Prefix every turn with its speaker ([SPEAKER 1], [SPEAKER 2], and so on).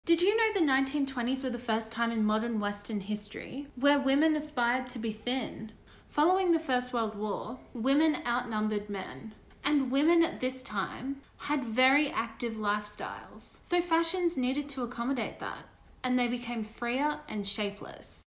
[SPEAKER 1] Did you know the 1920s were the first time in modern Western history where women aspired to be thin? Following the First World War, women outnumbered men. And women at this time had very active lifestyles. So fashions needed to accommodate that, and they became freer and shapeless.